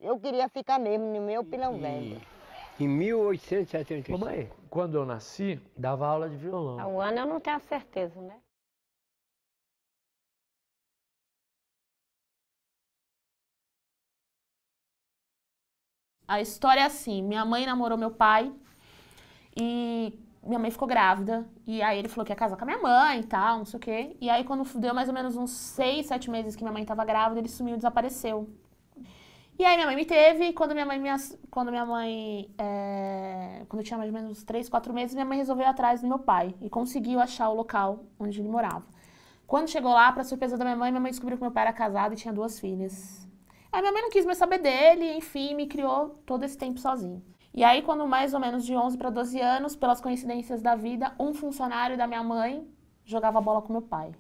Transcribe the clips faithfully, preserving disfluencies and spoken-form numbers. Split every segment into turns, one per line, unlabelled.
Eu queria ficar mesmo no meu pilão velho.
Em mil oitocentos e setenta e cinco.
Ô mãe, quando eu nasci, dava aula de violão.
O ano eu não tenho a certeza, né?
A história é assim, minha mãe namorou meu pai e minha mãe ficou grávida. E aí ele falou que ia casar com a minha mãe e tal, não sei o quê. E aí quando deu mais ou menos uns seis, sete meses que minha mãe tava grávida, ele sumiu e desapareceu. E aí minha mãe me teve, e quando minha mãe, me, quando minha mãe, é, quando eu tinha mais ou menos uns três, quatro meses, minha mãe resolveu ir atrás do meu pai e conseguiu achar o local onde ele morava. Quando chegou lá, pra surpresa da minha mãe, minha mãe descobriu que meu pai era casado e tinha duas filhas. Aí minha mãe não quis mais saber dele, enfim, me criou todo esse tempo sozinho. E aí, quando mais ou menos de onze para doze anos, pelas coincidências da vida, um funcionário da minha mãe jogava bola com meu pai.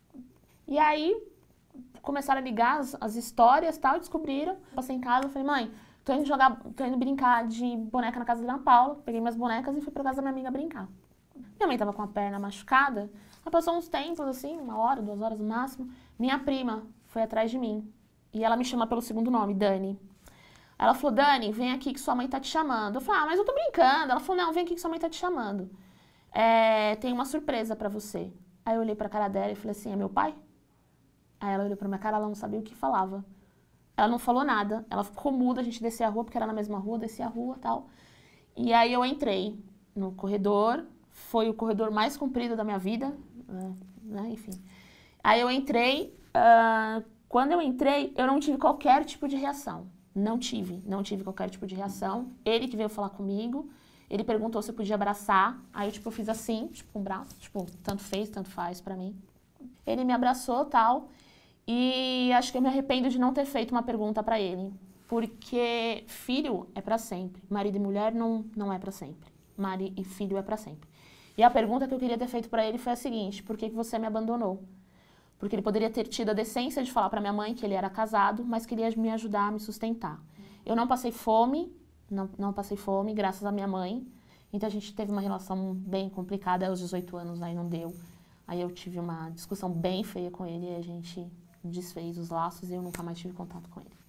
E aí, começaram a ligar as, as histórias e tal, e descobriram. Passei em casa e falei, mãe, tô indo jogar, tô indo brincar de boneca na casa da Ana Paula. Peguei minhas bonecas e fui pra casa da minha amiga brincar. Minha mãe tava com a perna machucada. Ela passou uns tempos, assim, uma hora, duas horas no máximo. Minha prima foi atrás de mim. E ela me chama pelo segundo nome, Dani. Ela falou, Dani, vem aqui que sua mãe tá te chamando. Eu falei, ah, mas eu tô brincando. Ela falou, não, vem aqui que sua mãe tá te chamando. É, tem uma surpresa pra você. Aí eu olhei pra cara dela e falei assim, é meu pai? Aí ela olhou pra minha cara, ela não sabia o que falava. Ela não falou nada. Ela ficou muda, a gente descia a rua, porque era na mesma rua, descia a rua e tal. E aí eu entrei no corredor. Foi o corredor mais comprido da minha vida. Né? Enfim. Aí eu entrei... Uh, Quando eu entrei, eu não tive qualquer tipo de reação. Não tive, não tive qualquer tipo de reação. Ele que veio falar comigo, ele perguntou se eu podia abraçar. Aí eu, tipo, eu fiz assim, tipo, com um braço, tipo, tanto fez, tanto faz pra mim. Ele me abraçou, tal, e acho que eu me arrependo de não ter feito uma pergunta pra ele. Porque filho é pra sempre, marido e mulher não, não é pra sempre. Marido e filho é pra sempre. E a pergunta que eu queria ter feito pra ele foi a seguinte, por que que você me abandonou? Porque ele poderia ter tido a decência de falar para minha mãe que ele era casado, mas queria me ajudar a me sustentar. Eu não passei fome, não, não passei fome, graças à minha mãe. Então a gente teve uma relação bem complicada aos dezoito anos, aí não deu. Aí eu tive uma discussão bem feia com ele e a gente desfez os laços e eu nunca mais tive contato com ele.